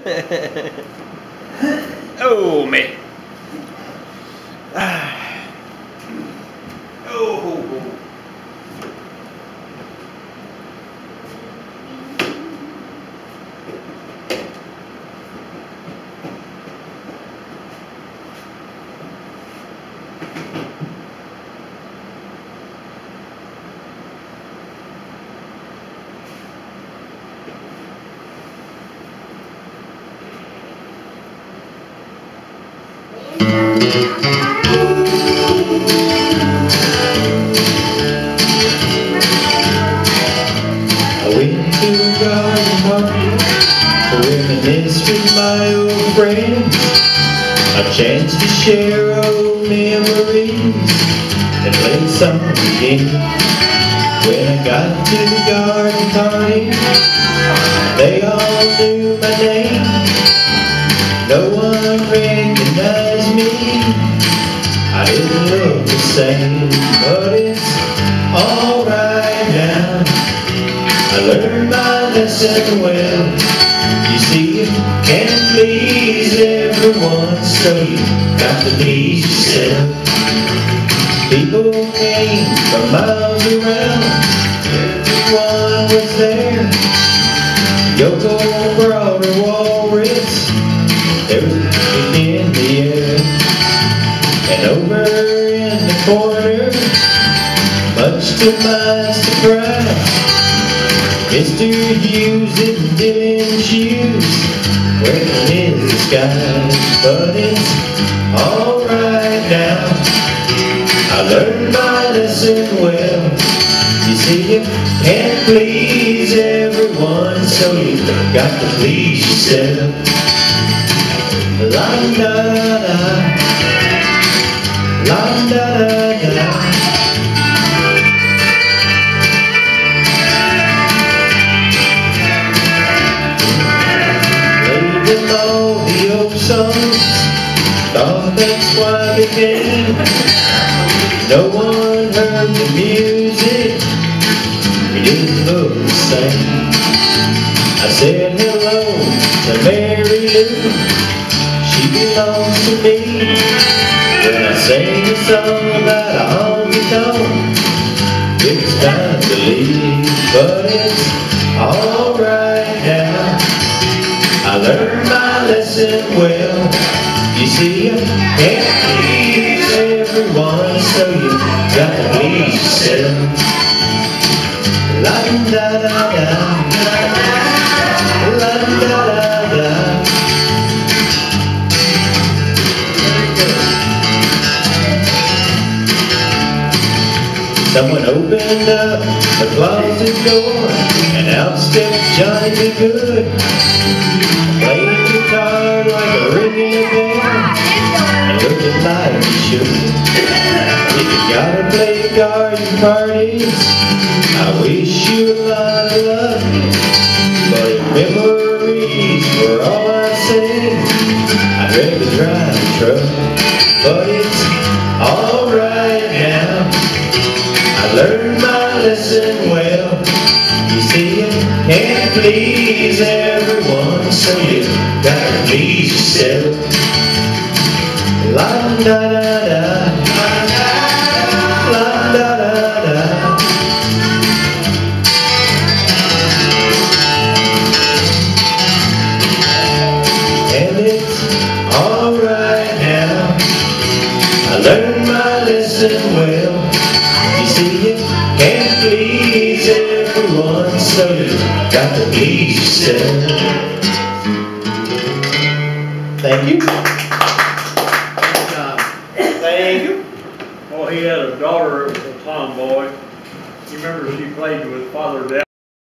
Oh, man. Oh. I went to a garden party to reminisce with my old friends. A chance to share old memories and play songs again. When I got to the garden party, they all knew my name. No one recognized me. I didn't look the same, but it's alright now. I learned my lesson well. You see, you can't please everyone, so you got to please yourself. People came from miles around, everyone was there. Yoko brought her walrus, there was in the air. And over in the corner, much to my surprise, Mr. Hughes in Dylan shoes, wearing his disguise. But it's alright now. I learned my lesson well. You see, you can't please everyone, so you got to please yourself. La-da-da-da, la-da-da-da. Songs, thought that's why they came. No one heard the music, we didn't look the same. I said hello to Mary Lou, she belongs to me. When I sang a song about a honky tonk, it was time to leave. But it's alright now. I learned my lesson well. You see, you can't please everyone, so you got to please yourself. La-da-da-da, la-da-da-da. Someone opened up the closet door, and out stepped Johnny B. Good. Playing guitar like a ringing bell, and looking like he should. If you gotta play garden parties, I wish you a lot of luck. But if memories were all I say, I'd rather drive a truck. But it's alright now. I learned my lesson well. You see, you can't please everyone, so you gotta please yourself. La-da-da-da, la-da-da-da. And it's alright now. I learned my lesson well. You see, you can't please everyone, so you got to please yourself. Thank you. Good job. Thank you. Well, he had a daughter that was a tomboy. You remember she played with Father Dell.